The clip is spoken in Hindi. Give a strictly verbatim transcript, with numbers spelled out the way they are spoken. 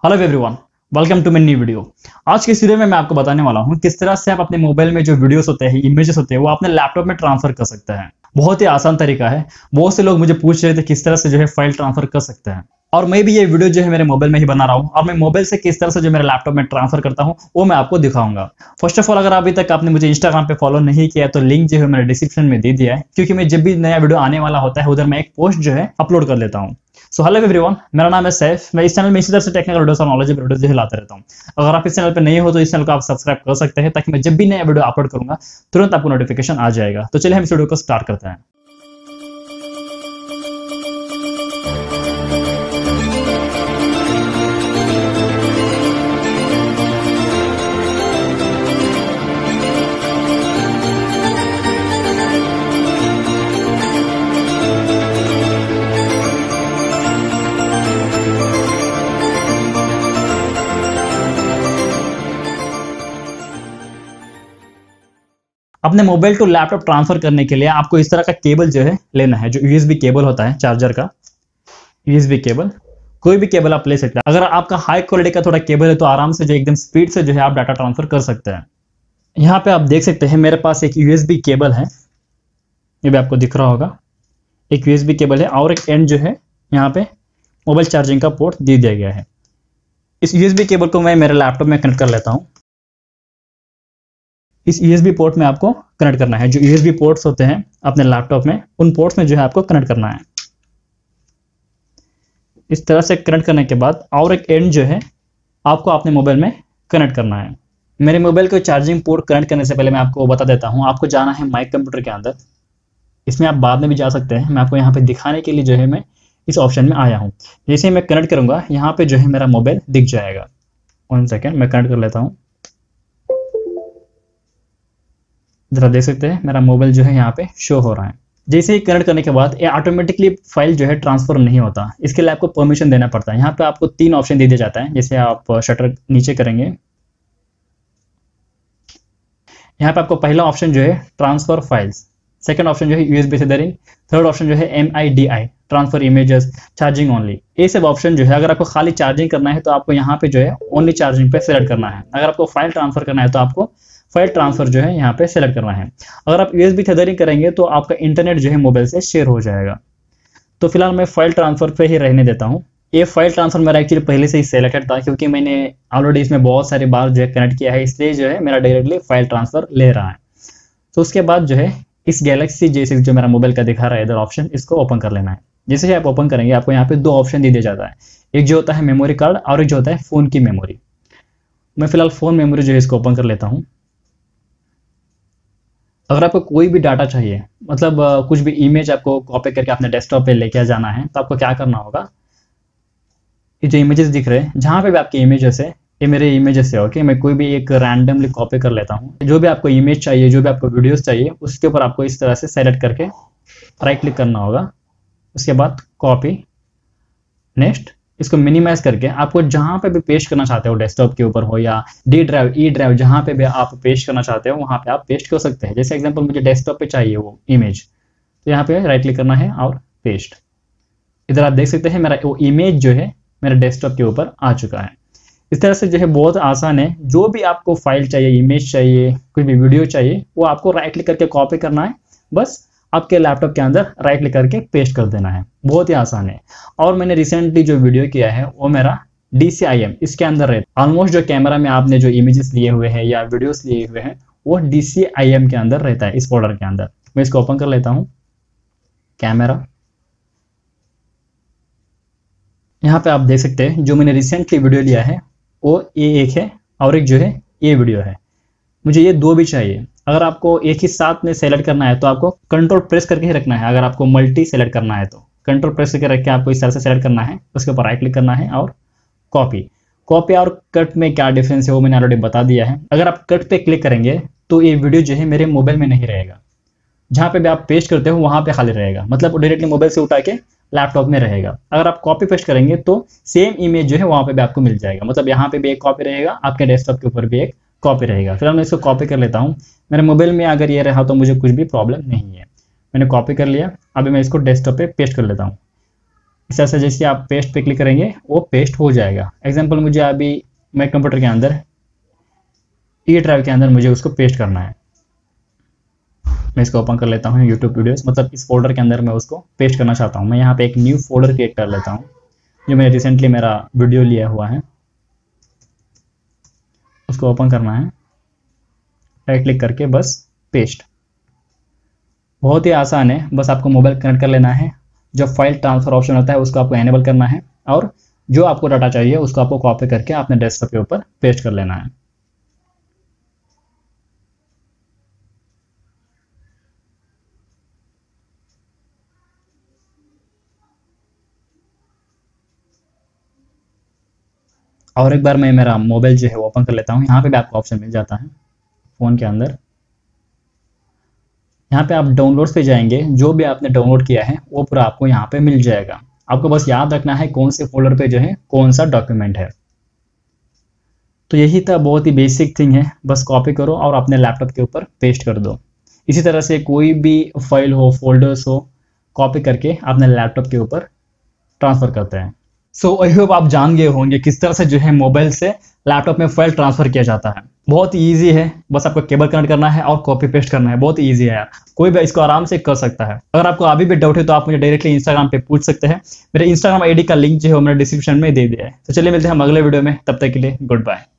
Hello everyone, welcome to my new video. आज के इस वीडियो में मैं आपको बताने वाला हूं किस तरह से आप अपने मोबाइल में जो वीडियोस होते हैं, इमेजेस होते हैं, वो अपने लैपटॉप में ट्रांसफर कर सकते हैं। बहुत ही आसान तरीका है। बहुत से लोग मुझे पूछ रहे थे किस तरह से जो है फाइल ट्रांसफर कर सकते हैं, और मैं भी ये वीडियो जो है मेरे मोबाइल में ही बना रहा हूँ, और मैं मोबाइल से किस तरह से जो मेरे लैपटॉप में ट्रांसफर करता हूँ वो मैं आपको दिखाऊंगा। फर्स्ट ऑफ ऑल, अगर अभी तक आपने मुझे इंस्टाग्राम पे फॉलो नहीं किया तो लिंक जो है मैंने डिस्क्रिप्शन में दे दिया है, क्योंकि मैं जब भी नया वीडियो आने वाला होता है उधर मैं एक पोस्ट जो है अपलोड कर लेता हूँ। सो हेलो एवरीवन, मेरा नाम है सैफ। मैं इस चैनल में इसी तरह से टेक्निकल वीडियोस और नॉलेजेबल वीडियोस जो है लाता रहता हूँ। अगर आप इस चैनल पे नए हो तो इस चैनल को आप सब्सक्राइब कर सकते हैं, ताकि मैं जब भी नया वीडियो अपलोड करूंगा तुरंत आपको नोटिफिकेशन आ जाएगा। तो चलिए हम इस वीडियो को स्टार्ट करते हैं। अपने मोबाइल टू लैपटॉप ट्रांसफर करने के लिए आपको इस तरह का केबल जो है लेना है, जो यूएसबी केबल होता है चार्जर का। यूएसबी केबल, कोई भी केबल आप ले सकते हैं। अगर आपका हाई क्वालिटी का थोड़ा केबल है तो आराम से जो एकदम स्पीड से जो है आप डाटा ट्रांसफर कर सकते हैं। यहाँ पे आप देख सकते हैं मेरे पास एक यूएसबी केबल है, ये भी आपको दिख रहा होगा। एक यूएसबी केबल है और एक एंड जो है यहाँ पे मोबाइल चार्जिंग का पोर्ट दे दिया गया है। इस यूएसबी केबल को मैं मेरे लैपटॉप में कनेक्ट कर लेता हूँ। इस यूएसबी पोर्ट में आपको कनेक्ट करना है। जो यूएसबी पोर्ट्स होते हैं अपने लैपटॉप में, उन पोर्ट्स में जो है आपको कनेक्ट करना है। इस तरह से कनेक्ट करने के बाद और एक एंड जो है आपको अपने मोबाइल में कनेक्ट करना है। मेरे मोबाइल को चार्जिंग पोर्ट कनेक्ट करने से पहले मैं आपको बता देता हूँ, आपको जाना है माई कंप्यूटर के अंदर। इसमें आप बाद में भी जा सकते हैं, मैं आपको यहाँ पे दिखाने के लिए जो है मैं इस ऑप्शन में आया हूँ। जैसे ही मैं कनेक्ट करूँगा यहाँ पे जो है मेरा मोबाइल दिख जाएगा। वन सेकेंड, मैं कनेक्ट कर लेता हूँ। जरा देख सकते हैं मेरा मोबाइल जो है यहाँ पे शो हो रहा है। जैसे ही कनेक्ट करने के बाद ये ऑटोमेटिकली फाइल जो है ट्रांसफर नहीं होता, इसके लिए आपको परमिशन देना पड़ता है। यहाँ पे आपको तीन ऑप्शन दे दिया जाता है। जैसे आप शटर नीचे करेंगे, यहाँ पे आपको पहला ऑप्शन जो है ट्रांसफर फाइल्स, सेकंड ऑप्शन जो है यूएसबी से दरिंग, थर्ड ऑप्शन जो है M I D I transfer images, charging only. ये सब ऑप्शन जो है, अगर आपको खाली चार्जिंग करना है तो आपको यहाँ पे जो है ओनली चार्जिंग पे सेलेक्ट करना है। अगर आपको फाइल ट्रांसफर करना है तो आपको फाइल ट्रांसफर जो है यहाँ पे सेलेक्ट करना है। अगर आप यूएसबी थेथरिंग करेंगे तो आपका इंटरनेट जो है मोबाइल से शेयर हो जाएगा। तो फिलहाल मैं फाइल ट्रांसफर पे ही रहने देता हूँ। ये फाइल ट्रांसफर मेरा एक्चुअली पहले से ही सेलेक्टेड था, क्योंकि मैंने ऑलरेडी इसमें बहुत सारी बार जो है कनेक्ट किया है, इसलिए जो है मेरा डायरेक्टली फाइल ट्रांसफर ले रहा है। तो उसके बाद जो है इस गैलेक्सी जैसे जो मेरा मोबाइल का दिखा रहा है इधर ऑप्शन, इसको ओपन कर लेना है। जैसे ही आप ओपन करेंगे आपको यहाँ पे दो ऑप्शन दे दिया जाता है, एक जो होता है मेमोरी कार्ड और एक जो होता है फोन की मेमोरी। मैं फिलहाल फोन मेमोरी जो है इसको ओपन कर लेता हूँ। अगर आपको कोई भी डाटा चाहिए, मतलब कुछ भी इमेज आपको कॉपी करके अपने डेस्कटॉप पे लेके जाना है, तो आपको क्या करना होगा, ये जो इमेजेस दिख रहे हैं, जहाँ पे भी आपके इमेजेस है, ये मेरे इमेजेस है। ओके, मैं कोई भी एक रैंडमली कॉपी कर लेता हूँ। जो भी आपको इमेज चाहिए, जो भी आपको वीडियोस चाहिए, उसके ऊपर आपको इस तरह से सेलेक्ट करके राइट क्लिक करना होगा। उसके बाद कॉपी, नेक्स्ट, इसको मिनिमाइज करके आपको जहां पे भी पेस्ट करना चाहते हो, डेस्कटॉप के ऊपर हो या डी ड्राइव, ई ड्राइव, जहां पे भी आप पेस्ट करना चाहते हो वहां पे आप पेस्ट कर सकते हैं। जैसे एग्जांपल मुझे डेस्कटॉप पे चाहिए वो इमेज, तो यहाँ पे राइट क्लिक करना है और पेस्ट। इधर आप देख सकते हैं मेरा वो इमेज जो है मेरे डेस्कटॉप के ऊपर आ चुका है। इस तरह से जो है बहुत आसान है। जो भी आपको फाइल चाहिए, इमेज चाहिए, कोई भी वीडियो चाहिए, वो आपको राइट क्लिक करके कॉपी करना है, बस आपके लैपटॉप के अंदर राइट क्लिक करके पेस्ट कर देना है। बहुत ही आसान है। और मैंने रिसेंटली जो वीडियो किया है वो मेरा डी सी आई एम इसके अंदर रहता है। ऑलमोस्ट जो कैमरा में आपने जो इमेजेस लिए हुए हैं या वीडियोस लिए हुए हैं वो डी सी आई एम के अंदर रहता है, इस फोल्डर के अंदर। मैं इसको ओपन कर लेता हूँ, कैमरा। यहाँ पे आप देख सकते हैं जो मैंने रिसेंटली वीडियो लिया है वो ये एक है, और एक जो है ये वीडियो है। मुझे ये दो भी चाहिए। अगर आपको एक ही साथ में सेलेक्ट करना है तो आपको कंट्रोल प्रेस करके ही रखना है। अगर आपको मल्टी सेलेक्ट करना है तो कंट्रोल प्रेस करके रख के आपको इस तरह से सेलेक्ट करना है, उसके ऊपर राइट क्लिक करना है और कॉपी। कॉपी और कट में क्या डिफरेंस है वो मैंने ऑलरेडी बता दिया है। अगर आप कट पे क्लिक करेंगे तो ये वीडियो जो है मेरे मोबाइल में नहीं रहेगा, जहाँ पे भी आप पेस्ट करते हो वहां पे खाली रहेगा, मतलब डायरेक्टली मोबाइल से उठा के लैपटॉप में रहेगा। अगर आप कॉपी पेस्ट करेंगे तो सेम इमेज जो है वहां पे भी आपको मिल जाएगा, मतलब यहाँ पे भी एक कॉपी रहेगा, आपके डेस्कटॉप के ऊपर भी एक कॉपी रहेगा। फिलहाल मैं इसको कॉपी कर लेता हूँ। मेरे मोबाइल में अगर ये रहा तो मुझे कुछ भी प्रॉब्लम नहीं है। मैंने कॉपी कर लिया, अभी मैं इसको डेस्कटॉप पे पेस्ट कर लेता हूँ। इस तरह से जैसे आप पेस्ट पे क्लिक करेंगे वो पेस्ट हो जाएगा। एग्जाम्पल मुझे अभी मैं कंप्यूटर के अंदर ई ड्राइव के अंदर मुझे उसको पेस्ट करना है। मैं इसको ओपन कर लेता हूँ यूट्यूब वीडियोस, मतलब इस फोल्डर के अंदर मैं उसको पेस्ट करना चाहता हूँ। मैं यहाँ पे एक न्यू फोल्डर क्रिएट कर लेता हूँ जो मैंने रिसेंटली मेरा वीडियो लिया हुआ है, उसको ओपन करना है, राइट क्लिक करके बस पेस्ट। बहुत ही आसान है, बस आपको मोबाइल कनेक्ट कर लेना है, जो फाइल ट्रांसफर ऑप्शन होता है उसको आपको एनेबल करना है और जो आपको डाटा चाहिए उसको आपको कॉपी करके अपने डेस्कटॉप के ऊपर पेस्ट कर लेना है। और एक बार मैं मेरा मोबाइल जो है ओपन कर लेता हूँ। यहाँ पे भी आपको ऑप्शन मिल जाता है फ़ोन के अंदर। यहाँ पे आप डाउनलोड्स पे जाएंगे, जो भी आपने डाउनलोड किया है वो पूरा आपको यहाँ पे मिल जाएगा। आपको बस याद रखना है कौन से फोल्डर पे जो है कौन सा डॉक्यूमेंट है। तो यही था, बहुत ही बेसिक थिंग है, बस कॉपी करो और अपने लैपटॉप के ऊपर पेस्ट कर दो। इसी तरह से कोई भी फाइल हो, फोल्डर्स हो, कॉपी करके अपने लैपटॉप के ऊपर ट्रांसफर करते हैं। सो आई होप आप जान गए होंगे किस तरह से जो है मोबाइल से लैपटॉप में फाइल ट्रांसफर किया जाता है। बहुत ही ईजी है, बस आपको केबल कनेक्ट करना है और कॉपी पेस्ट करना है। बहुत ईजी है यार, कोई भी इसको आराम से कर सकता है। अगर आपको अभी भी डाउट है तो आप मुझे डायरेक्टली इंस्टाग्राम पे पूछ सकते हैं। मेरे इंस्टाग्राम आईडी का लिंक जो है मैंने डिस्क्रिप्शन में दे दिया है। तो चलिए मिलते हैं हम अगले वीडियो में, तब तक के लिए गुड बाय।